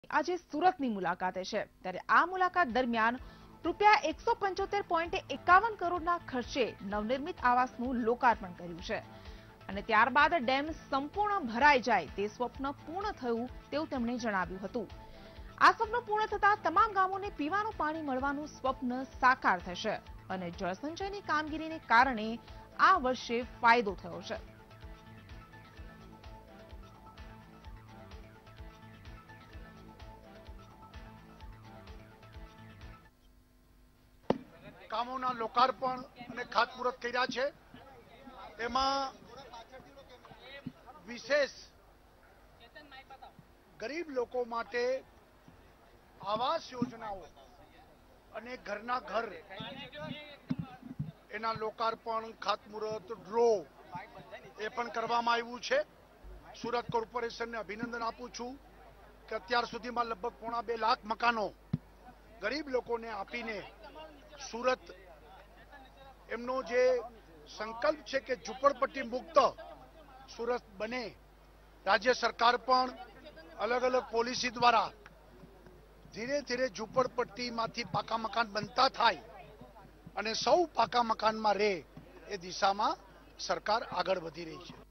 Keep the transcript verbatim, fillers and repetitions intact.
આજે સુરતની મુલાકાતે છે ત્યારે આ મુલાકાત દરમિયાન રૂપિયા એકસો પંચોતેર પોઈન્ટ એકાવન કરોડના ખર્ચે નવનિર્મિત આવાસનું લોકાર્પણ કર્યું છે અને ત્યારબાદ ડેમ સંપૂર્ણ ભરાઈ જાય તે સ્વપ્ન પૂર્ણ થયું તેવું તેમણે જણાવ્યું હતું। આ સ્વપ્ન પૂર્ણ થતા તમામ ગામોને પીવાનું પાણી મળવાનું સ્વપ્ન સાકાર થશે અને જળસંચયની કામગીરીને કારણે આ વર્ષે ફાયદો થયો છે। કામોના લોકાર્પણ અને ખાતમુહૂર્ત કર્યા છે। એમાં વિશેષ ગરીબ લોકો માટે આવાસ યોજનાઓ અને ઘરના ઘર એના લોકાર્પણ ખાતમુહૂર્ત ડ્રો એ પણ કરવામાં આવ્યું છે। સુરત કોર્પોરેશનને અભિનંદન આપું છું કે અત્યાર સુધીમાં લગભગ પોણા બે લાખ મકાનો ગરીબ લોકોને આપીને સુરત એમનો જે સંકલ્પ છે કે ઝૂંપડપટ્ટી મુક્ત સુરત બને, રાજ્ય સરકાર પણ અલગ અલગ પોલિસી દ્વારા ધીરે ધીરે ઝૂંપડપટ્ટીમાંથી પાકા મકાન બનતા થાય અને સૌ પાકા મકાનમાં રહે એ દિશામાં સરકાર આગળ વધી રહી છે।